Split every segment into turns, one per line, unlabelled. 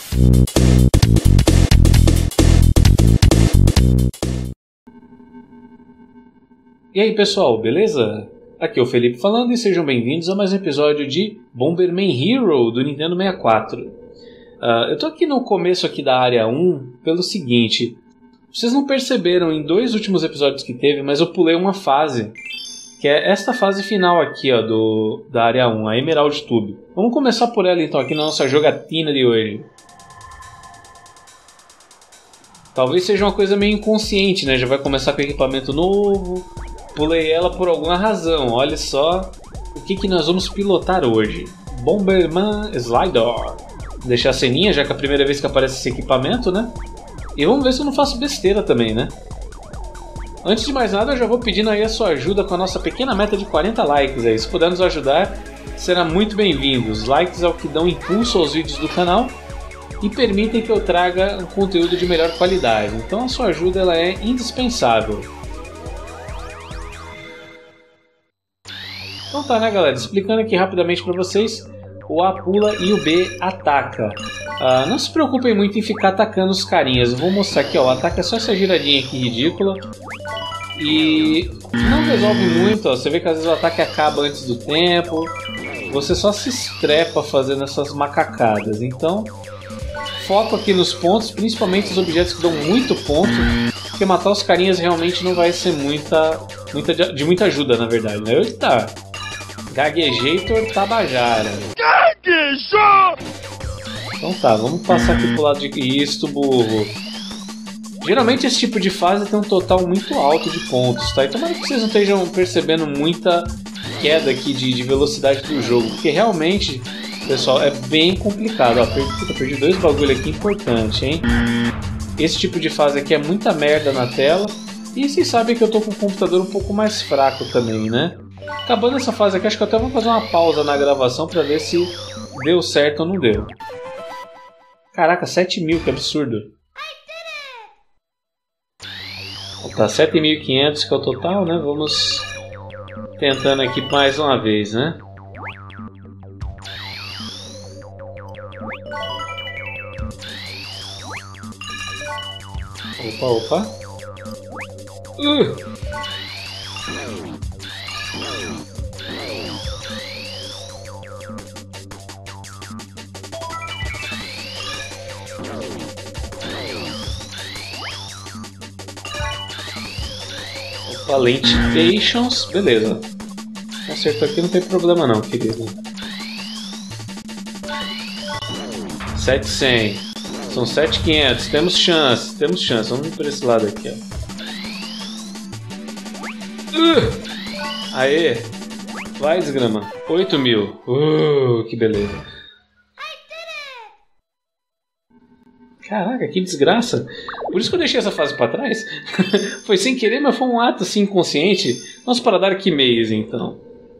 E aí pessoal, beleza? Aqui é o Felipe falando e sejam bem-vindos a mais um episódio de Bomberman Hero do Nintendo 64. Eu tô aqui no começo aqui da área 1 pelo seguinte: vocês não perceberam em 2 últimos episódios que teve, mas eu pulei uma fase, que é esta fase final aqui ó, da área 1, a Emerald Tube. Vamos começar por ela então aqui na nossa jogatina de hoje. Talvez seja uma coisa meio inconsciente, né? Já vai começar com equipamento novo. Pulei ela por alguma razão. Olha só o que nós vamos pilotar hoje. Bomberman Slidor. Deixar a ceninha, já que é a primeira vez que aparece esse equipamento, né? E vamos ver se eu não faço besteira também, né? Antes de mais nada, eu já vou pedindo aí a sua ajuda com a nossa pequena meta de 40 likes aí. Se puder nos ajudar, será muito bem-vindo. Os likes é o que dão impulso aos vídeos do canal e permitem que eu traga um conteúdo de melhor qualidade. Então a sua ajuda ela é indispensável. Então tá, né galera, explicando aqui rapidamente para vocês, o A pula e o B ataca. Não se preocupem muito em ficar atacando os carinhas, eu vou mostrar aqui, ó, o ataque é só essa giradinha aqui ridícula. E não resolve muito, ó, você vê que às vezes o ataque acaba antes do tempo, você só se estrepa fazendo essas macacadas. Então, foco aqui nos pontos, principalmente os objetos que dão muito ponto, porque matar os carinhas realmente não vai ser de muita ajuda, na verdade, né? Eita! Gaguejator Tabajara. Gaguejou! Então tá, vamos passar aqui pro lado de isto, burro. Geralmente esse tipo de fase tem um total muito alto de pontos, tá? E tomara que vocês não estejam percebendo muita queda aqui de velocidade do jogo, porque realmente, pessoal, é bem complicado. Ó, perdi 2 bagulho aqui importante, hein? Esse tipo de fase aqui é muita merda na tela. E vocês sabem que eu tô com o computador um pouco mais fraco também, né? Acabando essa fase aqui, acho que eu até vou fazer uma pausa na gravação pra ver se deu certo ou não deu. Caraca, 7.000, que absurdo. Tá, 7.500 que é o total, né? Vamos tentando aqui mais uma vez, né? Opa. Opa, Lentitations, beleza. Acertou aqui, não tem problema não, querido. 700. São 7.500, temos chance. Vamos por esse lado aqui, ó. Aê! Vai, desgrama. 8.000. Que beleza. Caraca, que desgraça. Por isso que eu deixei essa fase pra trás. Foi sem querer, mas foi um ato assim inconsciente. Vamos para dar que mês, então.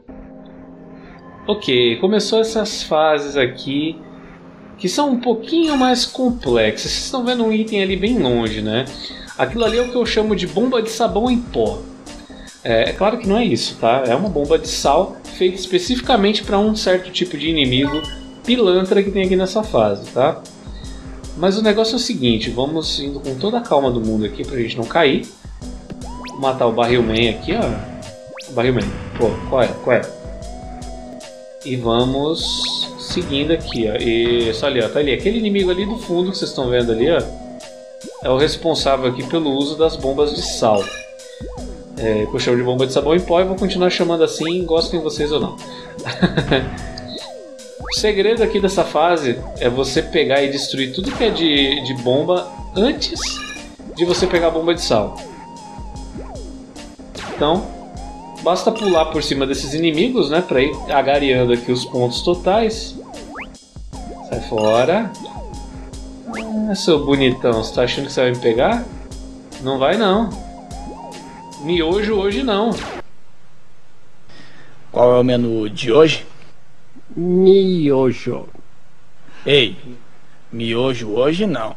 Ok, começou essas fases aqui que são um pouquinho mais complexas. Vocês estão vendo um item ali bem longe, né? Aquilo ali é o que eu chamo de bomba de sabão em pó. É claro que não é isso, tá? É uma bomba de sal feita especificamente para um certo tipo de inimigo pilantra que tem aqui nessa fase, tá? Mas o negócio é o seguinte, vamos indo com toda a calma do mundo aqui pra gente não cair. Matar o Barril Man aqui, ó. Barril Man, pô, qual é? E vamos seguindo aqui, ó. Isso ali, ó, tá ali. Aquele inimigo ali do fundo que vocês estão vendo ali, ó, é o responsável aqui pelo uso das bombas de sal. Eu chamo de bomba de sabão em pó e vou continuar chamando assim, gostem vocês ou não. O segredo aqui dessa fase é você pegar e destruir tudo que é de bomba antes de você pegar a bomba de sal. Então, basta pular por cima desses inimigos, né, para ir agariando aqui os pontos totais. Sai fora. Seu bonitão, você tá achando que você vai me pegar? Não vai não. Miojo hoje não.
Qual é o menu de hoje?
Miojo.
Ei, miojo hoje não.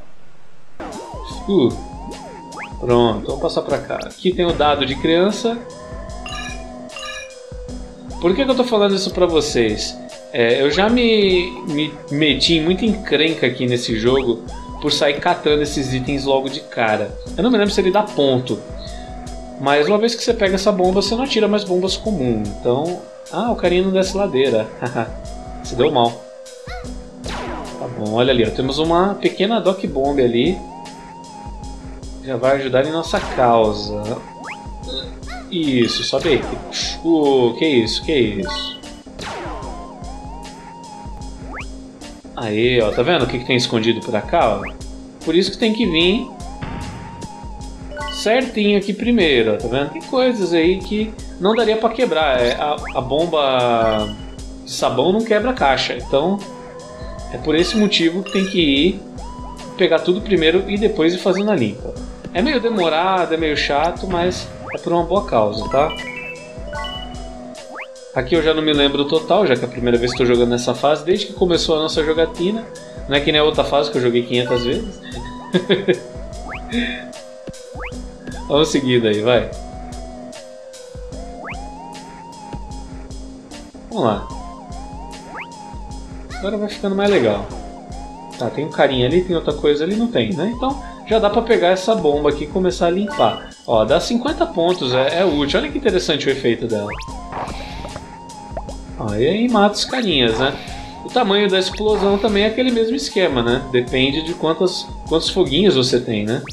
Pronto, vamos passar pra cá. Aqui tem o dado de criança. Por que eu tô falando isso pra vocês? Eu já me meti muito encrenca aqui nesse jogo por sair catando esses itens logo de cara. Eu não me lembro se ele dá ponto, mas uma vez que você pega essa bomba, você não atira mais bombas comuns. Então, o carinha não desce ladeira. Se deu mal. Tá bom, olha ali, ó, temos uma pequena Doc Bomb ali. Já vai ajudar em nossa causa. Isso, sobe aí. Que isso, que isso. Aí, ó, tá vendo o que tem escondido por cá, ó? Por isso que tem que vir certinho aqui primeiro, ó, tá vendo? Tem coisas aí que não daria pra quebrar. A bomba de sabão não quebra a caixa, então é por esse motivo que tem que ir pegar tudo primeiro e depois ir fazendo a limpa. É meio demorado, é meio chato, mas é por uma boa causa, tá? Aqui eu já não me lembro o total, já que é a primeira vez que estou jogando nessa fase, desde que começou a nossa jogatina. Não é que nem a outra fase que eu joguei 500 vezes. Vamos seguindo aí, vai. Vamos lá. Agora vai ficando mais legal. Tá, tem um carinha ali, tem outra coisa ali, não tem, né? Então já dá pra pegar essa bomba aqui e começar a limpar. Ó, dá 50 pontos, é útil. Olha que interessante o efeito dela. Ó, e aí mata os carinhas, né? O tamanho da explosão também é aquele mesmo esquema, né? Depende de quantos foguinhos você tem, né?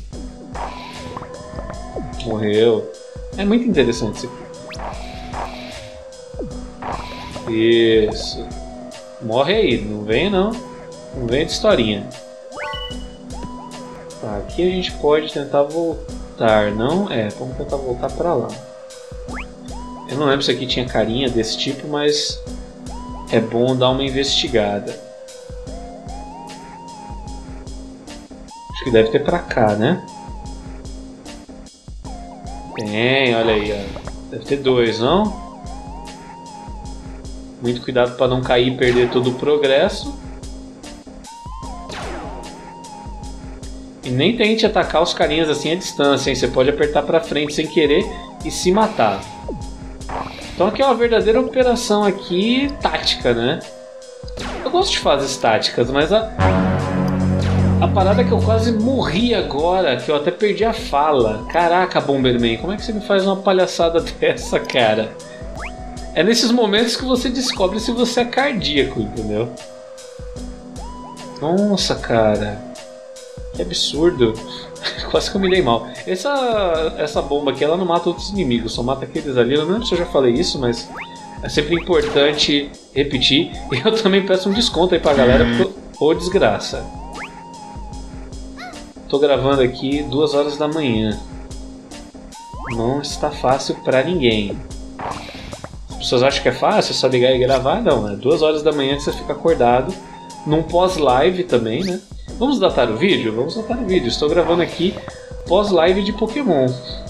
Morreu. É muito interessante isso aqui. Isso. Morre aí, não vem não. Não vem de historinha. Tá, aqui a gente pode tentar voltar, não? Vamos tentar voltar pra lá. Eu não lembro se aqui tinha carinha desse tipo, mas é bom dar uma investigada. Acho que deve ter pra cá, né? Tem, olha aí, ó. Deve ter 2, não? Muito cuidado para não cair e perder todo o progresso. E nem tente atacar os carinhas assim à distância, hein? Você pode apertar pra frente sem querer e se matar. Então aqui é uma verdadeira operação aqui tática, né? Eu gosto de fases táticas, mas a parada é que eu quase morri agora, que eu até perdi a fala. Caraca, Bomberman, como é que você me faz uma palhaçada dessa, cara? É nesses momentos que você descobre se você é cardíaco, entendeu? Nossa, cara. Que absurdo. Quase que eu me dei mal. Essa bomba aqui, ela não mata outros inimigos, só mata aqueles ali. Eu não lembro se eu já falei isso, mas é sempre importante repetir. E eu também peço um desconto aí pra galera, ô desgraça. Tô gravando aqui 2 horas da manhã. Não está fácil pra ninguém. As pessoas acham que é fácil, é só ligar e gravar. Não, é 2 horas da manhã que você fica acordado. Num pós-live também, né? Vamos datar o vídeo? Vamos datar o vídeo. Estou gravando aqui pós-live de Pokémon.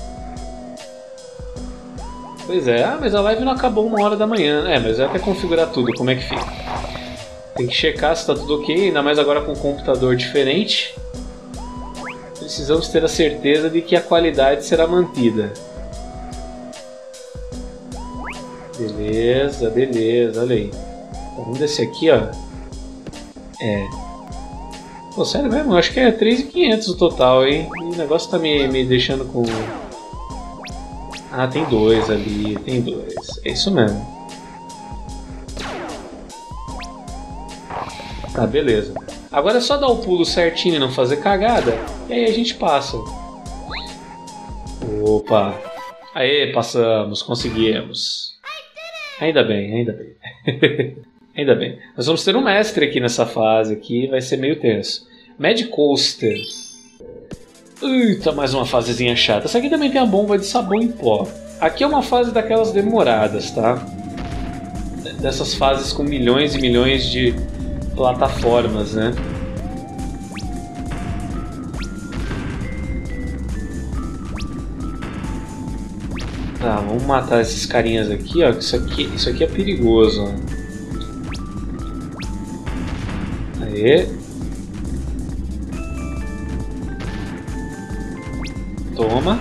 Pois é, mas a live não acabou 1 hora da manhã. Mas é até configurar tudo, como é que fica. Tem que checar se está tudo ok, ainda mais agora com um computador diferente. Precisamos ter a certeza de que a qualidade será mantida. Beleza, beleza, olha aí. Então, vamos descer aqui, ó. Pô, sério mesmo? Eu acho que é 3.500 o total, hein? E o negócio tá me deixando com... Ah, tem 2 ali, tem 2. É isso mesmo. Tá, beleza. Agora é só dar o pulo certinho e não fazer cagada, e aí a gente passa. Opa! Aê, passamos, conseguimos. Ainda bem, ainda bem. Ainda bem. Nós vamos ter um mestre aqui nessa fase aqui, vai ser meio tenso. Mad Coaster. Eita, mais uma fasezinha chata. Essa aqui também tem a bomba de sabão em pó. Aqui é uma fase daquelas demoradas, tá? Dessas fases com milhões e milhões de plataformas, né? Tá, vamos matar esses carinhas aqui, ó. Isso aqui é perigoso, ó. Aê. Toma.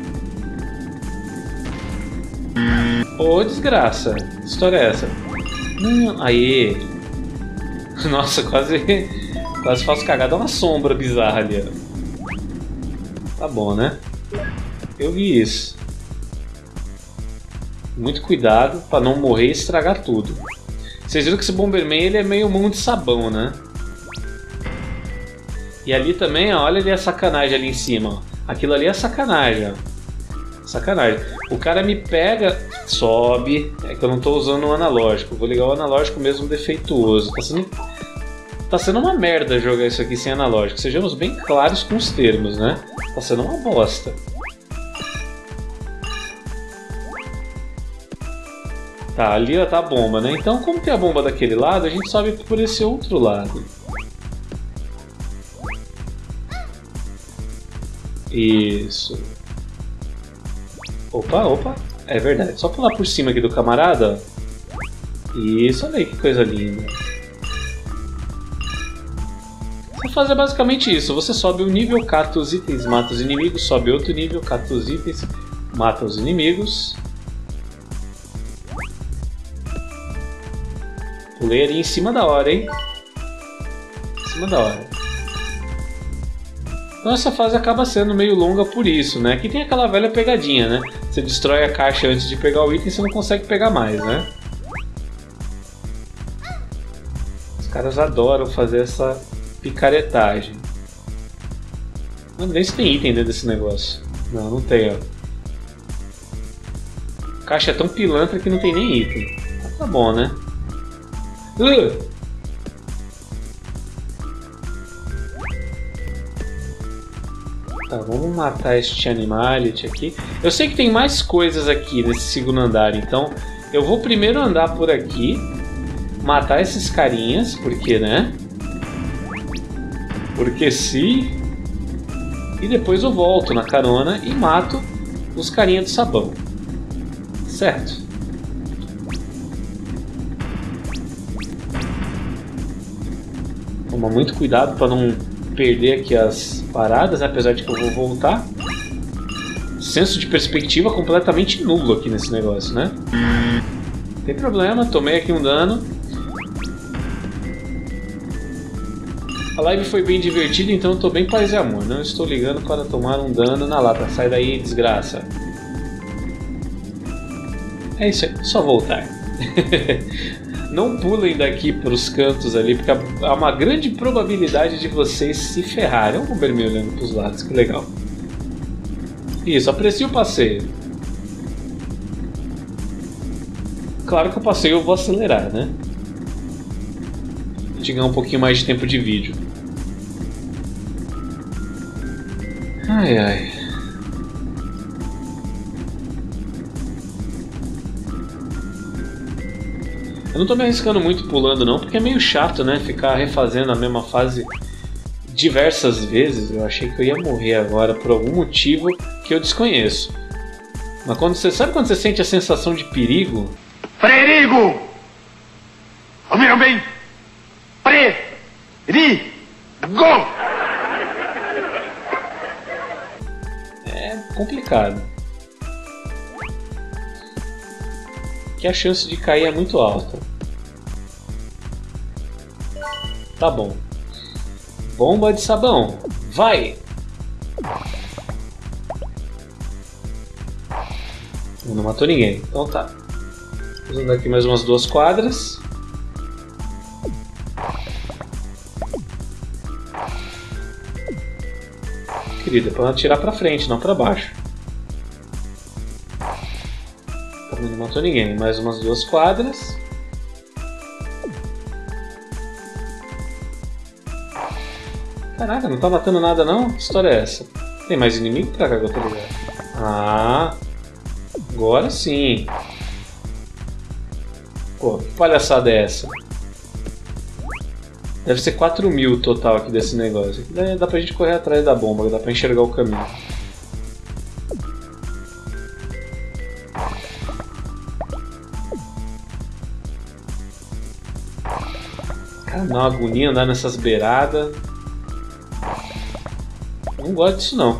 Ô, desgraça. Que história é essa? Não, aí. Nossa, quase faço cagada. Dá uma sombra bizarra ali, ó. Tá bom, né? Eu vi isso. Muito cuidado pra não morrer e estragar tudo. Vocês viram que esse Bomberman ele é meio mão de sabão, né? E ali também, ó, olha ali a sacanagem ali em cima, ó. Aquilo ali é sacanagem, ó. Sacanagem. O cara me pega, sobe. É que eu não tô usando o analógico. Vou ligar o analógico mesmo defeituoso. Tá sendo uma merda jogar isso aqui sem analógico. Sejamos bem claros com os termos, né? Tá sendo uma bosta. Tá, ali ó, tá a bomba, né? Então, como tem a bomba daquele lado, a gente sobe por esse outro lado. Isso. Opa. É verdade. Só pular por cima aqui do camarada. Isso, olha aí que coisa linda. Você faz basicamente isso. Você sobe um nível, cata os itens, mata os inimigos. Sobe outro nível, cata os itens, mata os inimigos. Pulei ali em cima da hora, hein? Em cima da hora. Então essa fase acaba sendo meio longa por isso, né? Aqui tem aquela velha pegadinha, né? Você destrói a caixa antes de pegar o item e você não consegue pegar mais, né? Os caras adoram fazer essa picaretagem. Não nem se tem item dentro desse negócio. Não tem, ó. A caixa é tão pilantra que não tem nem item. Tá bom, né? Tá, vamos matar este animality aqui. Eu sei que tem mais coisas aqui nesse segundo andar, então eu vou primeiro andar por aqui, matar esses carinhas, porque, né? Porque se... E depois eu volto na carona e mato os carinhas do sabão. Certo? Toma muito cuidado para não perder aqui as paradas, né? Apesar de que eu vou voltar. Senso de perspectiva completamente nulo aqui nesse negócio, né? Não tem problema, tomei aqui um dano. A live foi bem divertida, então eu tô bem paz e amor. Não estou ligando para tomar um dano na lata. Sai daí, desgraça. É isso aí, só voltar. Não pulem daqui para os cantos ali, porque há uma grande probabilidade de vocês se ferrarem. Olha o Bomberman olhando para os lados, que legal. Isso, aprecie o passeio. Claro que o passeio eu vou acelerar, né? A gente ganhar um pouquinho mais de tempo de vídeo. Ai. Eu não tô me arriscando muito pulando não, porque é meio chato, né? Ficar refazendo a mesma fase diversas vezes. Eu achei que eu ia morrer agora por algum motivo que eu desconheço. Mas quando você sabe quando você sente a sensação de perigo?
Perigo! Ouviram bem? Perigo!
É complicado. Que a chance de cair é muito alta. Tá bom. Bomba de sabão. Vai! Não matou ninguém. Então tá. Vamos andar aqui mais umas 2 quadras. Querida, é pra atirar pra frente, não pra baixo. Não matou ninguém. Mais umas 2 quadras. Caraca, não tá matando nada não? Que história é essa? Tem mais inimigo pra cá que eu tô ligado? Ah, agora sim. Pô, que palhaçada é essa? Deve ser 4.000 o total aqui desse negócio. Aqui dá pra gente correr atrás da bomba, dá pra enxergar o caminho. Cara, dá uma agonia andar nessas beiradas. Não gosto disso não.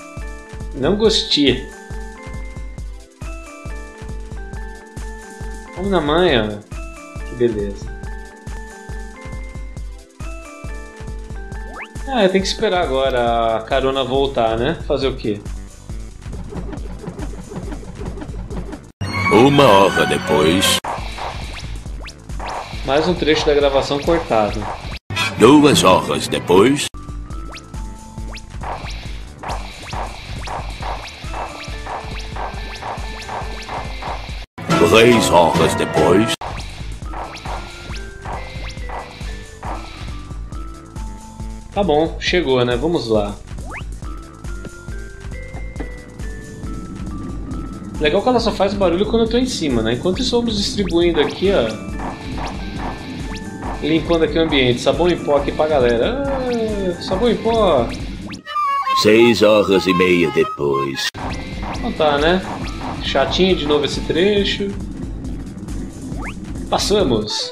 Não gostei. Vamos na manha. Que beleza. Ah, eu tenho que esperar agora a carona voltar, né? Fazer o quê?
1 hora depois.
Mais um trecho da gravação cortado.
2 horas depois. 3 horas depois.
Tá bom, chegou, né? Vamos lá. Legal que ela só faz barulho quando eu tô em cima, né? Enquanto isso, vamos distribuindo aqui, ó. Limpando aqui o ambiente. Sabão em pó aqui pra galera. Ah, sabão em pó.
6 horas e meia depois.
Então tá, né? Chatinho de novo esse trecho. Passamos.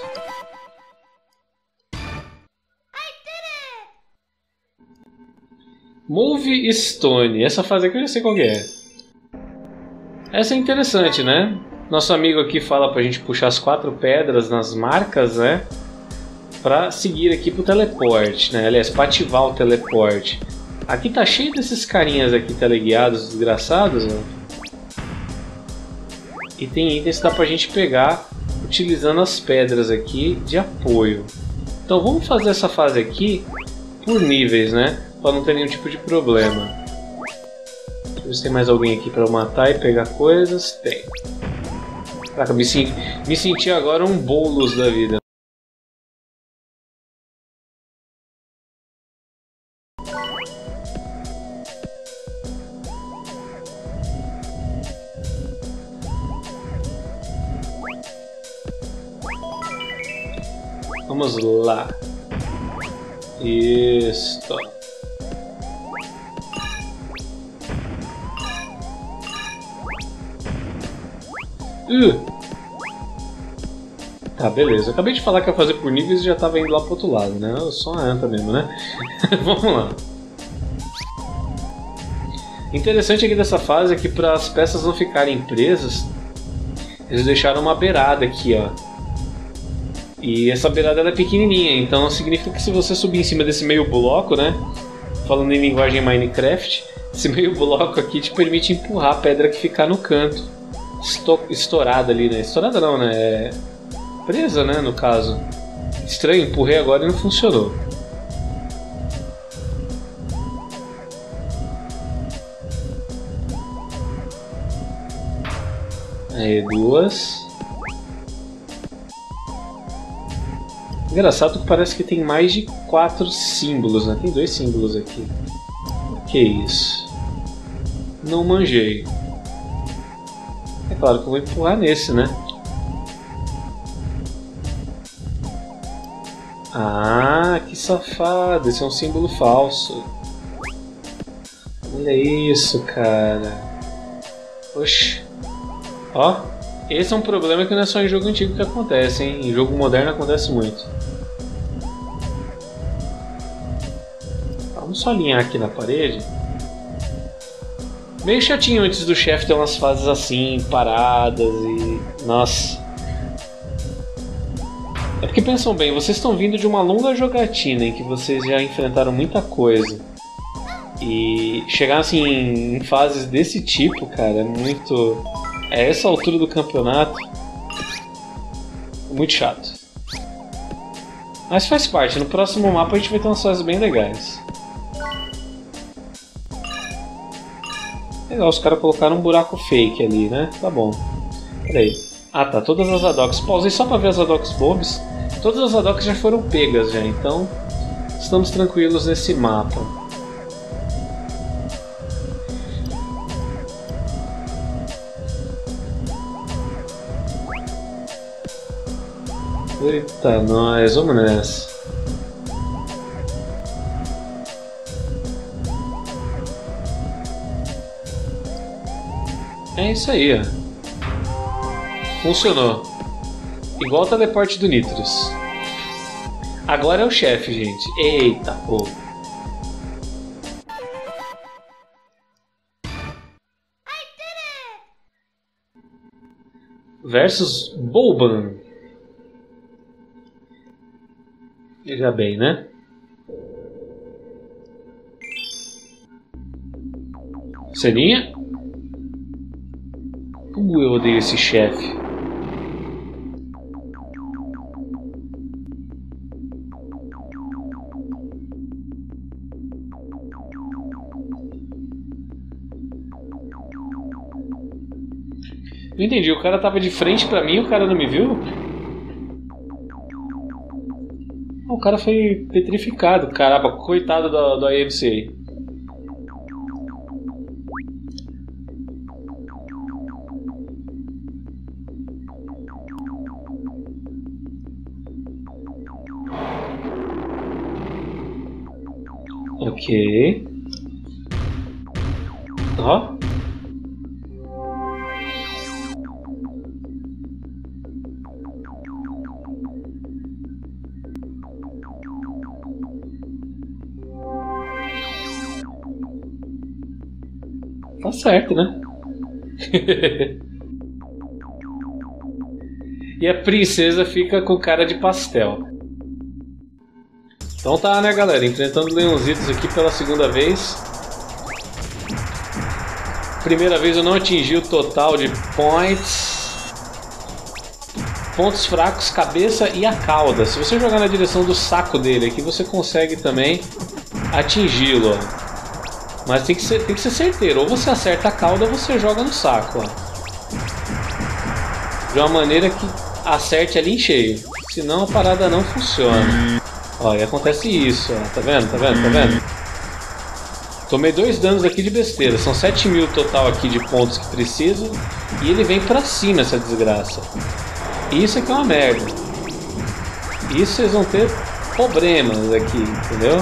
Move Stone. Essa fase aqui eu já sei qual que é. Essa é interessante, né? Nosso amigo aqui fala pra gente puxar as 4 pedras nas marcas, né? Pra seguir aqui pro teleporte, né? Aliás, pra ativar o teleporte. Aqui tá cheio desses carinhas aqui teleguiados, desgraçados, né? E tem itens que dá pra gente pegar utilizando as pedras aqui de apoio. Então vamos fazer essa fase aqui por níveis, né? Pra não ter nenhum tipo de problema. Deixa eu ver se tem mais alguém aqui pra eu matar e pegar coisas. Tem. Caraca, me senti agora um Boulos da vida. Vamos lá. Isso. Tá, beleza. Eu acabei de falar que ia fazer por níveis e já tava indo lá pro outro lado, né? Eu sou uma anta mesmo, né? Vamos lá. Interessante aqui dessa fase é que para as peças não ficarem presas, eles deixaram uma beirada aqui, ó. E essa beirada ela é pequenininha, então significa que se você subir em cima desse meio bloco, né? Falando em linguagem Minecraft, esse meio bloco aqui te permite empurrar a pedra que ficar no canto. Estourada ali, né? Estourada não, né? É presa, né? No caso. Estranho, empurrei agora e não funcionou. Aí, 2. Engraçado que parece que tem mais de 4 símbolos, né? Tem 2 símbolos aqui. O que é isso? Não manjei. É claro que eu vou empurrar nesse, né? Ah, que safado! Esse é um símbolo falso. Olha isso, cara. Oxi. Ó, esse é um problema que não é só em jogo antigo que acontece, hein? Em jogo moderno acontece muito. Vamos só alinhar aqui na parede. Meio chatinho antes do chefe ter umas fases assim, paradas e... Nossa. É porque pensam bem, vocês estão vindo de uma longa jogatina em que vocês já enfrentaram muita coisa. E chegar assim em fases desse tipo, cara, é muito... A essa altura do campeonato é muito chato. Mas faz parte, no próximo mapa a gente vai ter umas fases bem legais. Legal, os caras colocaram um buraco fake ali, né? Tá bom. Peraí. Ah tá, todas as Hadoks. Pausei só pra ver as Hadoks Bombs. Todas as Hadoks já foram pegas já, então estamos tranquilos nesse mapa. Eita, nós, vamos nessa. É isso aí, ó. Funcionou. Igual o teleporte do Nitrous. Agora é o chefe, gente. Eita, pô. versus Boban. Veja bem, né? Ceninha? Como eu odeio esse chefe. Não entendi, o cara tava de frente pra mim e o cara não me viu? O cara foi petrificado, caramba, coitado do IMCA. Ok. Ó. Tá certo, né? E a princesa fica com cara de pastel. Então tá, né, galera? Enfrentando leãozitos aqui pela segunda vez. Primeira vez eu não atingi o total de points. Pontos fracos, cabeça e a cauda. Se você jogar na direção do saco dele aqui, você consegue também atingi-lo. Mas tem que ser certeiro. Ou você acerta a cauda ou você joga no saco. Ó. De uma maneira que acerte ali em cheio. Senão a parada não funciona. Ó, e acontece isso. Ó. Tá vendo? Tá vendo? Tá vendo? Tomei 2 danos aqui de besteira. São 7.000 total aqui de pontos que preciso. E ele vem pra cima, essa desgraça. Isso aqui é uma merda. Isso vocês vão ter problemas aqui, entendeu?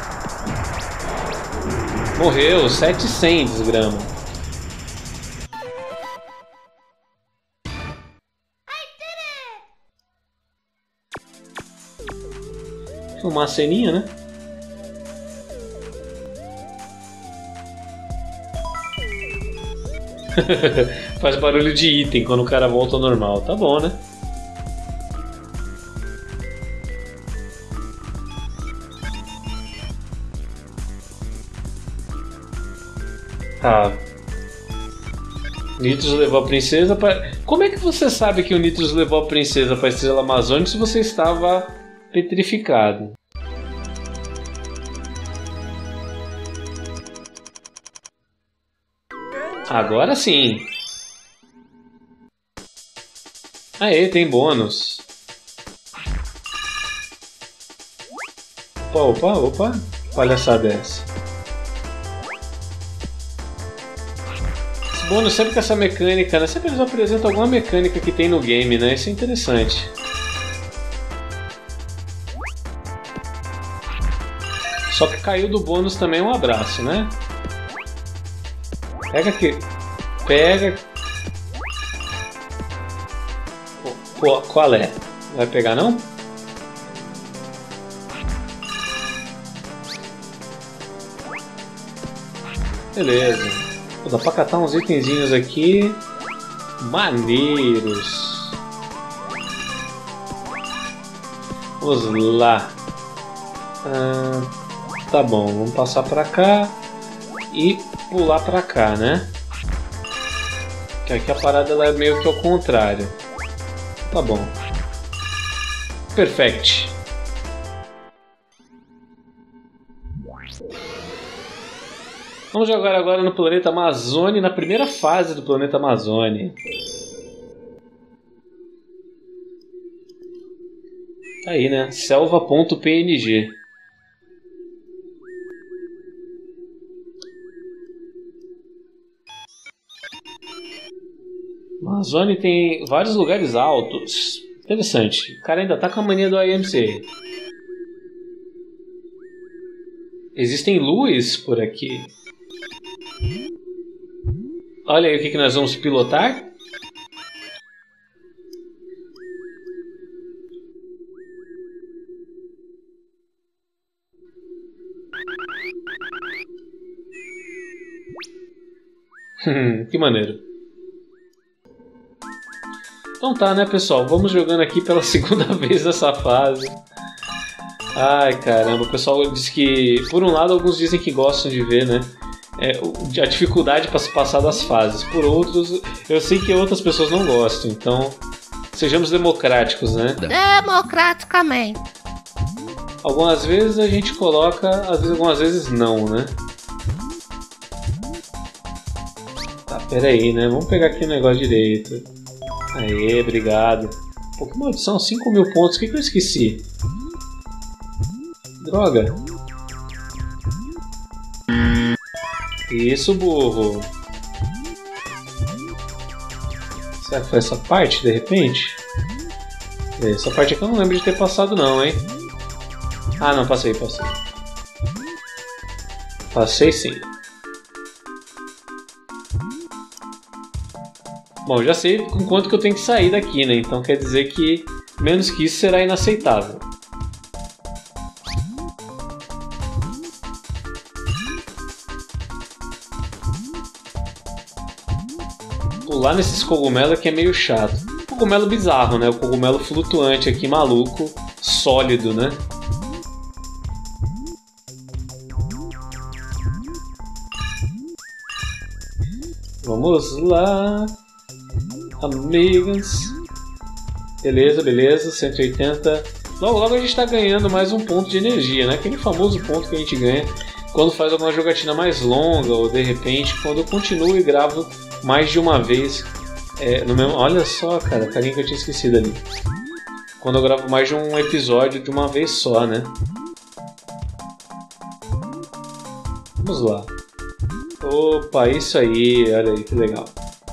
Morreu, 700 desgrama. Filmar a ceninha, né? Faz barulho de item quando o cara volta ao normal. Tá bom, né? Tá. Nitros levou a princesa para... Como é que você sabe que o Nitros levou a princesa para a Estrela Amazônica se você estava petrificado? Agora sim. Aê, tem bônus. Opa, opa, opa. Palhaçada é essa? Esse bônus sempre com essa mecânica, né? Sempre eles apresentam alguma mecânica que tem no game, né? Isso é interessante. Só que caiu do bônus também um abraço, né? Pega aqui. Pega. Qual é? Vai pegar não? Beleza. Dá pra catar uns itenzinhos aqui. Maneiros. Vamos lá. Tá bom, vamos passar pra cá. E pular pra cá, né? Que aqui a parada ela é meio que ao contrário. Tá bom. Perfect. Vamos jogar agora no planeta Amazônia, na primeira fase do planeta Amazônia. Tá aí, né? Selva.png. A Amazônia tem vários lugares altos. Interessante. O cara ainda tá com a mania do IMCA. Existem luzes por aqui. Olha aí o que nós vamos pilotar. Que maneiro. Então tá, né, pessoal? Vamos jogando aqui pela segunda vez nessa fase. Ai, caramba. O pessoal diz que... Por um lado, alguns dizem que gostam de ver, né? A dificuldade para se passar das fases. Por outros, eu sei que outras pessoas não gostam. Então, sejamos democráticos, né?
Democraticamente.
Algumas vezes a gente coloca, algumas vezes não, né? Tá, pera aí, né? Vamos pegar aqui o negócio direito. Aê, obrigado. Pô, que maldição, 5.000 pontos. O que eu esqueci? Droga. Isso, burro. Será que foi essa parte, de repente? Essa parte aqui eu não lembro de ter passado não, hein? Ah, não, passei. Passei sim. Bom, já sei com quanto que eu tenho que sair daqui, né? Então quer dizer que menos que isso será inaceitável. Pular nesses cogumelos aqui é meio chato. Cogumelo bizarro, né? O cogumelo flutuante aqui, maluco, sólido, né? Vamos lá, amigas. Beleza, 180. Logo a gente está ganhando mais um ponto de energia, né? Aquele famoso ponto que a gente ganha quando faz alguma jogatina mais longa, ou de repente quando eu continuo e gravo mais de uma vez no mesmo... Olha só, cara, o carinha que eu tinha esquecido ali. Quando eu gravo mais de um episódio de uma vez só, né? Vamos lá. Opa, isso aí, olha aí que legal.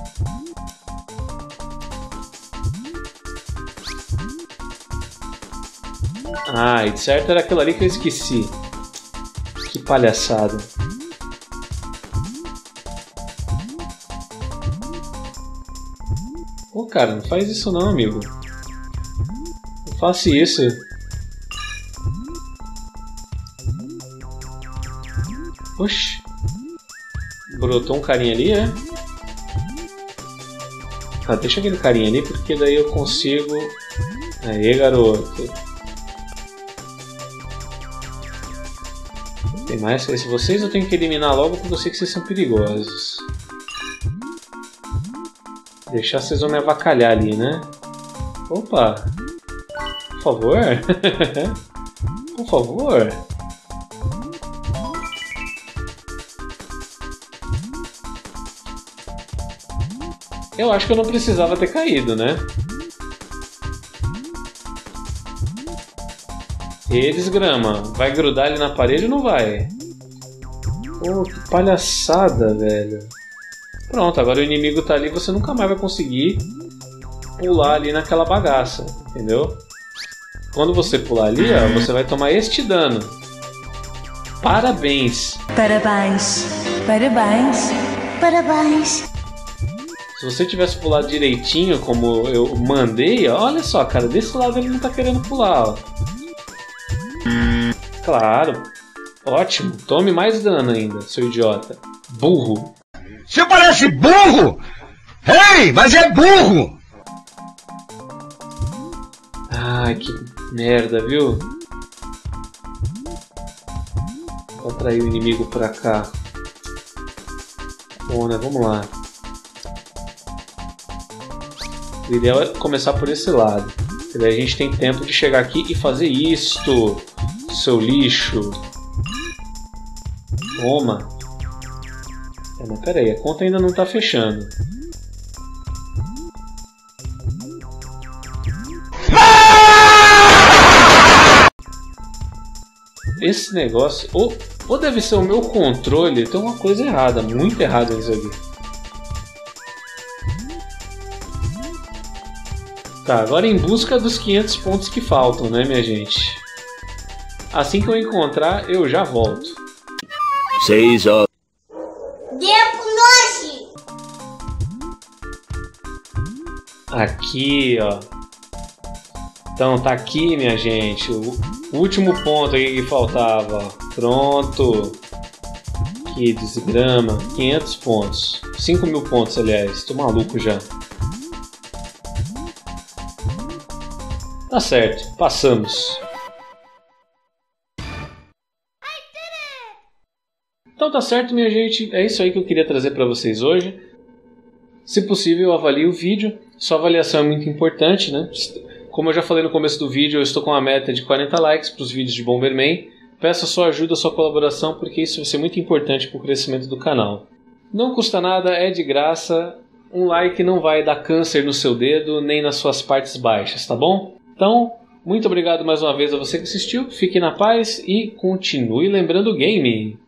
Ah, e de certo era aquilo ali que eu esqueci. Que palhaçada. Pô, cara, não faz isso não, amigo. Não faça isso. Oxi. Brotou um carinha ali, é? Ah, deixa aquele carinha ali, porque daí eu consigo... Aê, garoto. Tem mais que vocês eu tenho que eliminar logo porque eu sei que vocês são perigosos. Deixar vocês vão me avacalhar ali, né? Opa! Por favor? Por favor? Eu acho que eu não precisava ter caído, né? E desgrama, vai grudar ali na parede ou não vai? Pô, que palhaçada, velho. Pronto, agora o inimigo tá ali, você nunca mais vai conseguir pular ali naquela bagaça, entendeu? Quando você pular ali, ó, você vai tomar este dano. Parabéns!
Parabéns! Parabéns! Parabéns!
Se você tivesse pulado direitinho, como eu mandei, ó, olha só, cara, desse lado ele não tá querendo pular, ó. Claro. Ótimo. Tome mais dano ainda, seu idiota. Burro.
Você parece burro! Ei, mas é burro!
Ai, que merda, viu? Vou atrair o inimigo pra cá. Bom, né? Vamos lá. O ideal é começar por esse lado. E daí a gente tem tempo de chegar aqui e fazer isto, seu lixo. Toma. Mas pera aí, a conta ainda não tá fechando. Esse negócio... Ou deve ser o meu controle, tem uma coisa errada, muito errada nisso aqui. Tá, agora em busca dos 500 pontos que faltam, né, minha gente? Assim que eu encontrar, eu já volto.
6 horas.
Aqui, ó. Então, tá aqui, minha gente. O último ponto aqui que faltava, ó. Pronto. Que desgrama. 500 pontos. 5.000 pontos, aliás. Tô maluco já. Tá certo, passamos. Então tá certo, minha gente. É isso aí que eu queria trazer para vocês hoje. Se possível, avalie o vídeo. Sua avaliação é muito importante, né? Como eu já falei no começo do vídeo, eu estou com uma meta de 40 likes para os vídeos de Bomberman. Peço a sua ajuda, a sua colaboração, porque isso vai ser muito importante para o crescimento do canal. Não custa nada, é de graça. Um like não vai dar câncer no seu dedo, nem nas suas partes baixas, tá bom? Então, muito obrigado mais uma vez a você que assistiu. Fique na paz e continue lembrando o game.